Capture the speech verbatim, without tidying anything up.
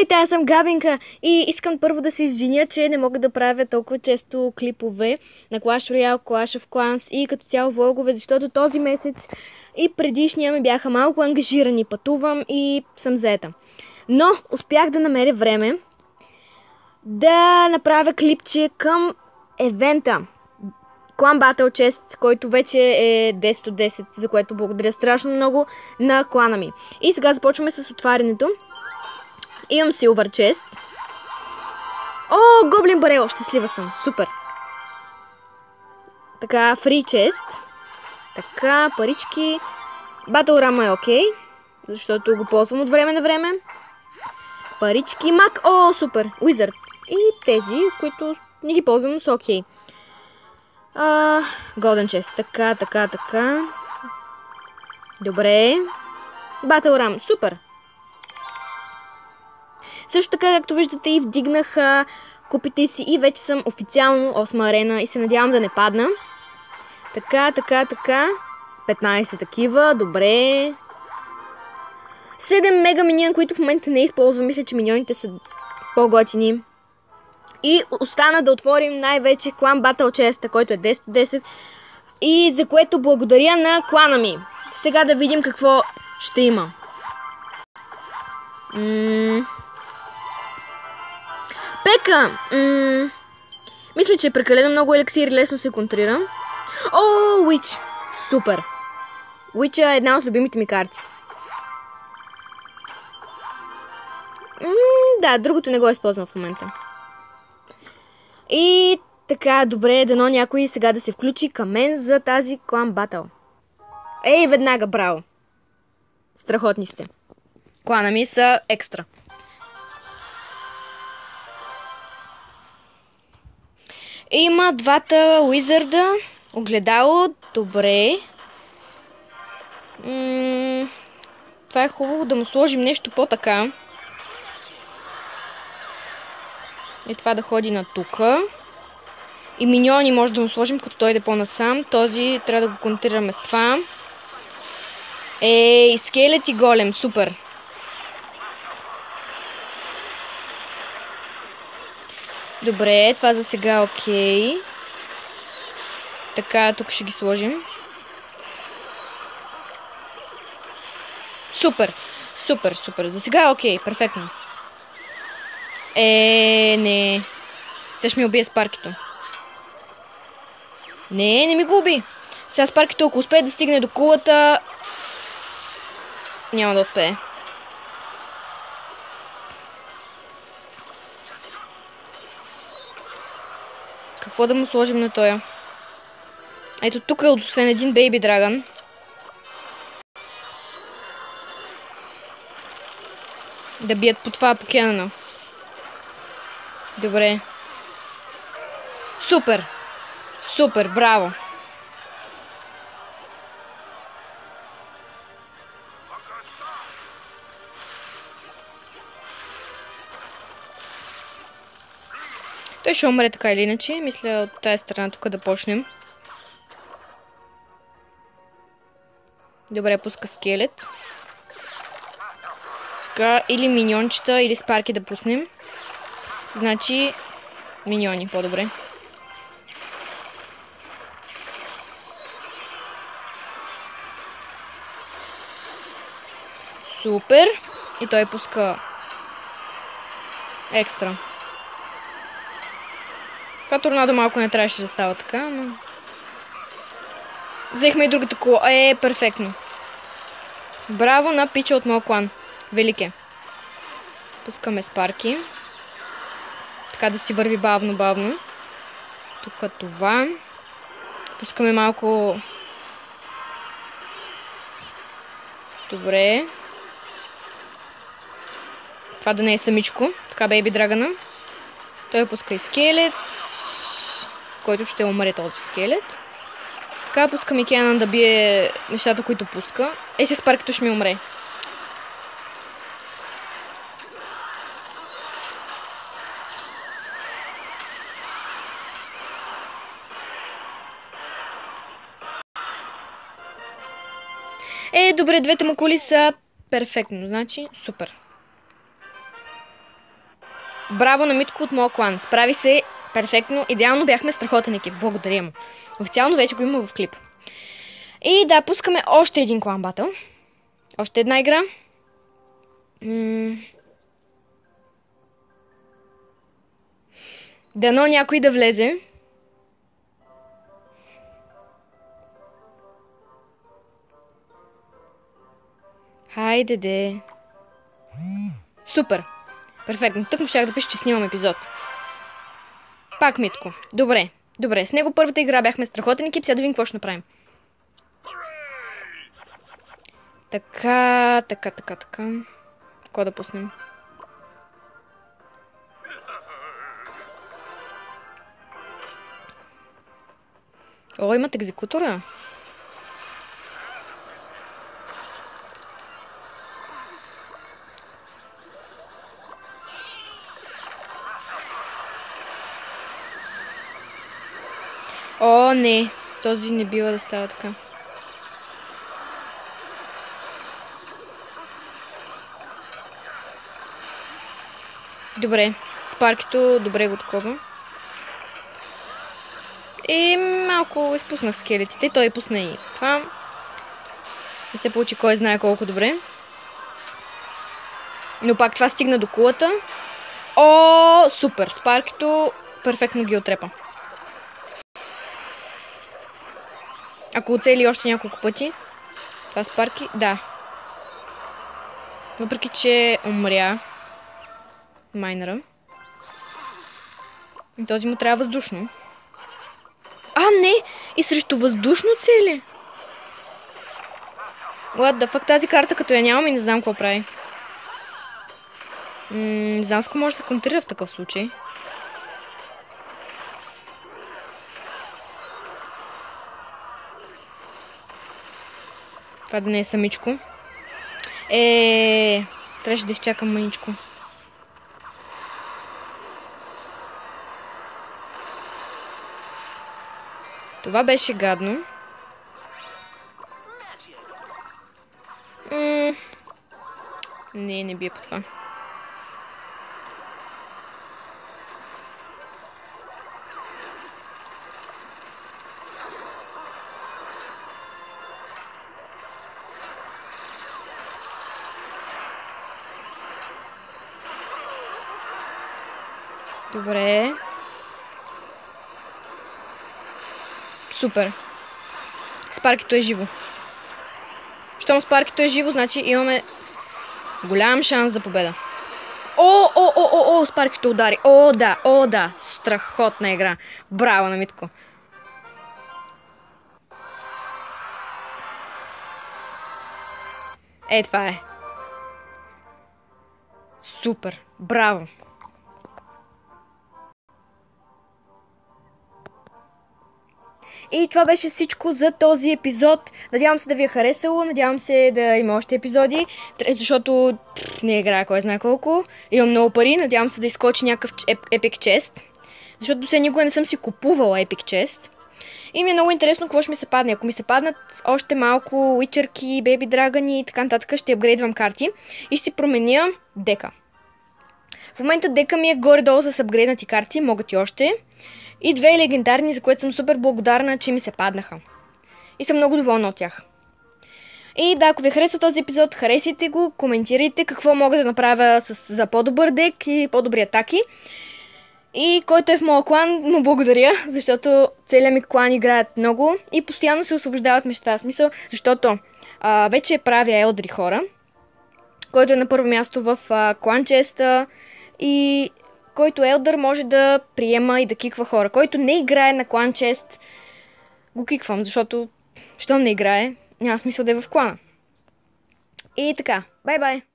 Здравейте, аз съм Габинка и искам първо да се извиня, че не мога да правя толкова често клипове на Clash Royale, Clash of Clans и като цяло влогове, защото този месец и предишния ми бяха малко ангажирани, пътувам и съм заета. Но успях да намеря време да направя клипче към евента Clan Battle Chest, който вече е десет от десет, за което благодаря страшно много на клана ми. И сега започваме с отварянето. Имам Silver Chest. О, Гоблин Барел, щастлива съм, супер. Така, Free Chest. Така, парички. Battle Rama е окей, защото го ползвам от време на време. Парички, мак, о, супер, Wizard. И тези, които не ги ползвам, но са окей. А, Golden Chest, така, така, така. Добре. Battle Ram, супер. Също така, както виждате, и вдигнах а, купите си и вече съм официално осма арена и се надявам да не падна. Така, така, така. петнайсет такива, добре. седем мега миньон, които в момента не използвам. Мисля, че миньоните са по-готини. И остана да отворим най-вече Clan Battle Chest, който е десет от десет. И за което благодаря на клана ми. Сега да видим какво ще има. Ммм... Пека! М мисля, че е прекалено много еликсир, лесно се контрира. О, Witch! Супер! Witch е една от любимите ми карти. М да, другото не го използвам в момента. И така, добре, дано някой сега да се включи към мен за тази Clan Battle. Ей, веднага, браво! Страхотни сте. Клана ми са екстра. Има двата уизарда. Огледало. Добре. М това е хубаво да му сложим нещо по-така. И това да ходи на тука. И миньони може да му сложим, като той иде по-насам. Този трябва да го контрираме с това. Ей, скелет и голем. Супер. Добре, това за сега е окей. Така, тук ще ги сложим. Супер, супер, супер. За сега е окей, перфектно. Е, не. Сега ще ми убие Спаркито. Не, не ми го уби. Сега Спаркито, ако успее да стигне до кулата, няма да успее. Какво да му сложим на тоя? Ето тук е освен един Бейби Драгън. Да бият по това покенана. Добре. Супер! Супер, браво! Той ще умре така или иначе. Мисля от тази страна тук да почнем. Добре, пуска скелет. Сега или миньончета, или спарки да пуснем. Значи миньони, по-добре. Супер. И той пуска екстра. Това торнадо малко не трябваше да става така, но... Взехме и другата кола. Е, перфектно. Браво на пича от моя клан. Велик е. Пускаме спарки. Така да си върви бавно-бавно. Тук това. Пускаме малко... Добре. Това да не е самичко. Така, Бейби Драгъна. Той пуска и скелет, който ще умре този скелет. Така, пускам и Кенън да бие нещата, които пуска. Е, си Спаркито ще ми умре. Е, добре, двете му кули са перфектно, значи супер. Браво на Митко от моя клан. Справи се перфектно. Идеално бяхме страхотен екип. Благодаря му. Официално вече го има в клип. И да, пускаме още един клан батъл. Още една игра. М- Дано някой да влезе. Хайде де. Супер. Перфектно. Тук му щях да пиша, че снимам епизод. Пак Митко. Добре. Добре. С него първата игра бяхме страхотен екип. Сега да видим какво ще направим. Така, така, така, така. Какво да пуснем? О, имат екзекутора. О, не. Този не бива да става така. Добре. Спаркито добре го такова. И малко изпуснах скелетите. Той пусна и това. Не се получи кой знае колко добре. Но пак това стигна до кулата. О, супер! Спаркито перфектно ги отрепа. Ако оцели още няколко пъти. Това Спарки, да. Въпреки, че умря майнера. И този му трябва въздушно. А, не! И срещу въздушно цели! What the fuck, тази карта като я нямам и не знам какво прави. М, не знам с какво може да се контрира в такъв случай. Това да не е самичко. Е, трябваше да изчакам маничко. Това беше гадно. М- не, не бие по това. Добре. Супер. Спаркито е живо. Щом Спаркито е живо, значи имаме голям шанс за победа. О, о, о, о, о, Спаркито удари. О, да, о, да. Страхотна игра. Браво на Митко. Е, това е. Супер. Браво. И това беше всичко за този епизод. Надявам се да ви е харесало, надявам се да има още епизоди, защото не играя кой знае колко. Имам много пари, надявам се да изкочи някакъв Epic Chest, защото до сега никога не съм си купувала Epic Chest. И ми е много интересно какво ще ми се падне. Ако ми се паднат още малко уичърки, бейби драгани и така нататък, ще апгрейдвам карти и ще си променя дека. В момента дека ми е горе-долу с апгрейднати карти, могат и още. И две легендарни, за което съм супер благодарна, че ми се паднаха. И съм много доволна от тях. И да, ако ви харесва този епизод, харесайте го, коментирайте какво мога да направя с, за по-добър дек и по-добри атаки. И който е в моя клан, му благодаря, защото целият ми клан играят много и постоянно се освобождават неща. В смисъл, защото а, вече правя елдри хора, който е на първо място в а, клан честа и който елдър може да приема и да киква хора. Който не играе на клан чест, го киквам, защото щом не играе, няма смисъл да е в клана. И така, бай-бай!